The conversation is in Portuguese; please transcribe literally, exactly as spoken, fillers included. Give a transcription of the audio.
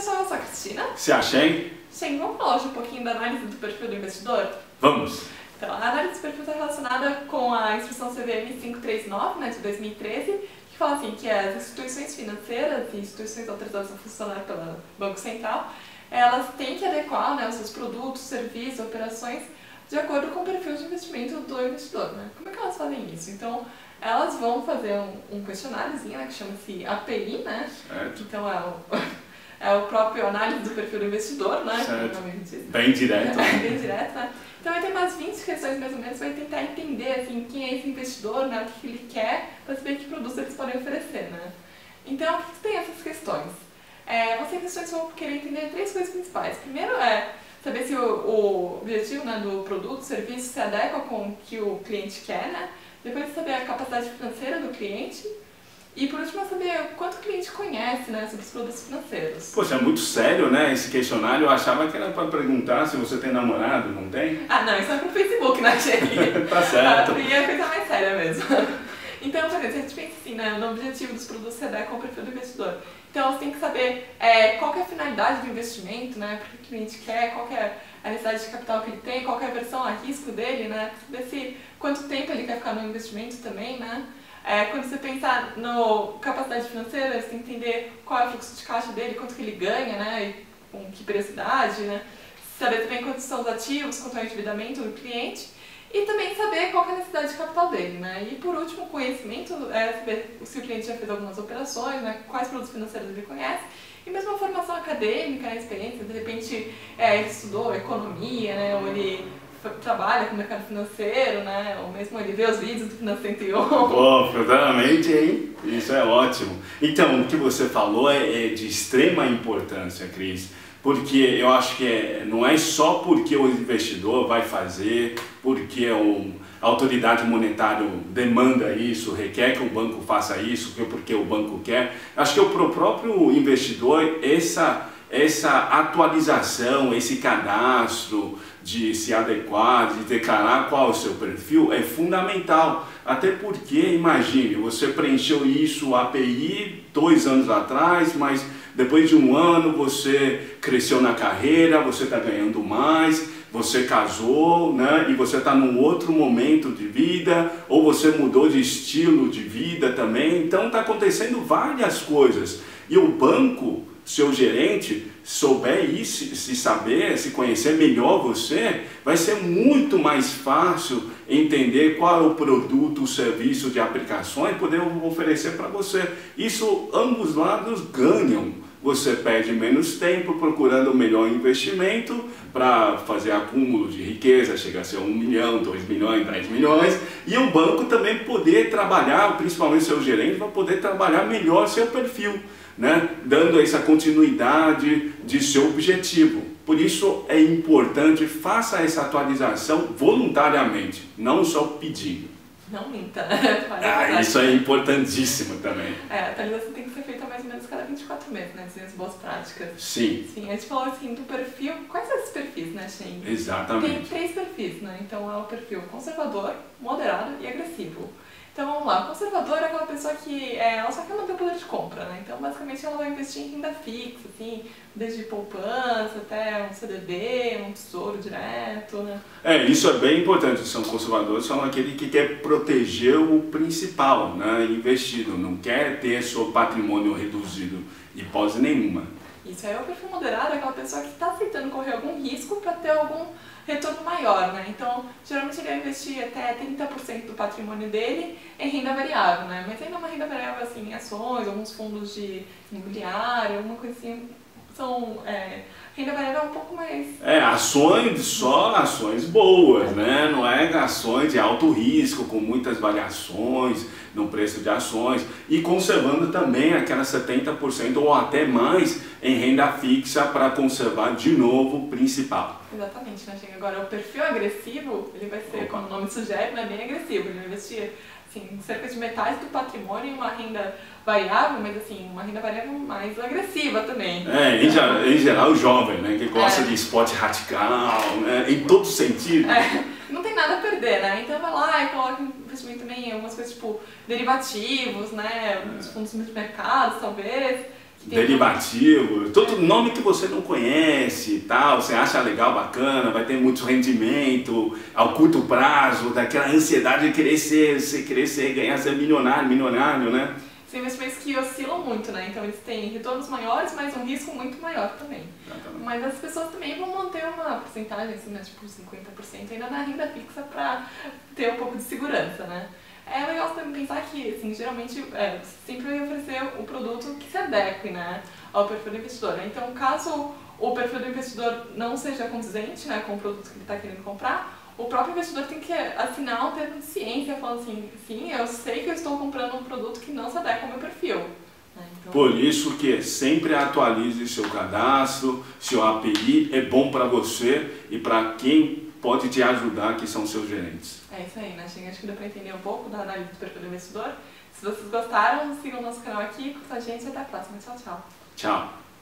pessoal, eu sou a Cristina. Se achei? Sim, vamos falar hoje um pouquinho da análise do perfil do investidor? Vamos! Então, a análise do perfil está relacionada com a instrução C V M quinhentos e trinta e nove, né, de dois mil e treze, que fala assim, que as instituições financeiras e instituições autorizadas a funcionar pelo Banco Central, elas têm que adequar, né, os seus produtos, serviços, operações, de acordo com o perfil de investimento do investidor, né? Como é que elas fazem isso? Então, elas vão fazer um, um questionáriozinho, né, que chama-se A P I, né? Certo. Então, é o, é o próprio análise do perfil do investidor, né? Certo. Como o nome diz. Bem direto. É, bem direto, né? Então, vai ter umas vinte questões, mais ou menos, vai tentar entender, assim, quem é esse investidor, né, o que ele quer, para saber que produtos eles podem oferecer, né? Então, o que tem essas questões? É, vão ser questões que vão querer entender três coisas principais. Primeiro é saber se o, o objetivo, né, do produto, serviço, se adequa com o que o cliente quer, né? Depois saber a capacidade financeira do cliente. E por último, saber quanto o cliente conhece, né, sobre os produtos financeiros. Poxa, é muito sério, né, esse questionário. Eu achava que era para perguntar se você tem namorado, não tem? Ah, não, isso é pro Facebook, né, Shelly? Tá certo. A P I é a coisa mais séria mesmo. Então, por exemplo, a gente pensa assim, né, no objetivo dos produtos se adequam ao perfil do investidor. Então, você tem que saber é, qual que é a finalidade do investimento, né, o que o cliente quer, qual que é a necessidade de capital que ele tem, qual que é a versão a risco dele, né, saber se, quanto tempo ele quer ficar no investimento também, né. É, quando você pensar no capacidade financeira, você tem que entender qual é o fluxo de caixa dele, quanto que ele ganha, né, e com que periodicidade, né, saber também quantos são os ativos, quanto é o endividamento do cliente, e também saber qual que é a necessidade de capital dele, né, e por último, conhecimento, é saber se o cliente já fez algumas operações, né, quais produtos financeiros ele conhece, e mesmo a formação acadêmica, a experiência, de repente é, ele estudou economia, né, ou ele trabalha com o mercado financeiro, né? Ou mesmo ele vê os vídeos do Financeiro cento e um. Pô, totalmente, hein? Isso é ótimo. Então, o que você falou é, é de extrema importância, Cris, porque eu acho que é, não é só porque o investidor vai fazer, porque o, a autoridade monetária demanda isso, requer que o banco faça isso, porque o banco quer. Acho que é para o próprio investidor essa, essa atualização, esse cadastro, de se adequar, de declarar qual é o seu perfil, é fundamental. Até porque, imagine, você preencheu isso, a P I, dois anos atrás, mas depois de um ano você cresceu na carreira, você está ganhando mais, você casou, né? E você está num outro momento de vida, ou você mudou de estilo de vida também. Então está acontecendo várias coisas. E o banco, seu gerente, souber isso, se saber, se conhecer melhor você, vai ser muito mais fácil entender qual é o produto, o serviço de aplicação e poder oferecer para você. Isso, ambos lados ganham. Você perde menos tempo procurando o melhor investimento para fazer acúmulo de riqueza, chegar a ser um milhão, dois milhões, dez milhões, e o banco também poder trabalhar, principalmente seu gerente, vai poder trabalhar melhor seu perfil, né? Dando essa continuidade de seu objetivo. Por isso é importante, faça essa atualização voluntariamente, não só pedindo. Não minta. Ah, isso é importantíssimo também. É, a atualização tem que ser feita mais ou menos cada vinte e quatro meses, né? Dizendo as boas práticas. Sim. Sim, a gente falou assim do perfil. Quais são esses perfis, né, Shen? Exatamente. Tem três perfis, né? Então é o perfil conservador, moderado e agressivo. Então vamos lá, o conservador é aquela pessoa que é, ela só quer manter o poder de compra, né? Então basicamente ela vai investir em renda fixa, assim, desde poupança até um C D B, um tesouro direto, né? É, isso é bem importante. São conservadores, são aquele que quer proteger o principal, né? Investido, não quer ter seu patrimônio reduzido, hipótese nenhuma. Isso aí é o perfil moderado, é aquela pessoa que está aceitando correr algum risco para ter algum retorno maior, né? Então, geralmente ele vai investir até trinta por cento do patrimônio dele em renda variável, né? Mas ainda é uma renda variável assim, em ações, alguns fundos de imobiliário, alguma coisa assim. São, é, renda variável é um pouco mais... É, ações, só ações boas, né? Não é ações de alto risco, com muitas variações no preço de ações. E conservando também aquelas setenta por cento ou até mais em renda fixa para conservar de novo o principal. Exatamente, né, Chega? Agora, o perfil agressivo, ele vai ser, como o nome sugere, né, bem agressivo. Ele vai investir assim, cerca de metade do patrimônio em uma renda variável, mas assim, uma renda variável mais agressiva também. É, em, geral, em geral o jovem, né, que gosta é. de esporte radical, né, em todo sentido. É, não tem nada a perder, né? Então vai lá e coloca investimento também em algumas coisas tipo derivativos, né, os fundos multimercados talvez, derivativo, todo nome que você não conhece e tal, você acha legal, bacana, vai ter muito rendimento ao curto prazo, daquela ansiedade de querer ser, ser, querer ser, ganhar, ser milionário, milionário, né? São investimentos que oscilam muito, né? Então eles têm retornos maiores, mas um risco muito maior também. Exatamente. Mas as pessoas também vão manter uma porcentagem, assim, né? Tipo cinquenta por cento ainda na renda fixa para ter um pouco de segurança, né? É legal também pensar que, assim, geralmente, é, sempre vai oferecer o produto que se adeque, né, ao perfil do investidor, né? Então, caso o perfil do investidor não seja condizente, né, com o produto que ele está querendo comprar, o próprio investidor tem que assinar um termo de ciência falando assim, sim, eu sei que eu estou comprando um produto que não se adequa ao meu perfil. Né? Então... Por isso que sempre atualize seu cadastro, seu A P I é bom para você e para quem pode te ajudar, que são seus gerentes. É isso aí, né? Acho que deu para entender um pouco da análise do perfil do investidor. Se vocês gostaram, sigam o nosso canal aqui, curta a gente e até a próxima. Tchau, tchau. Tchau.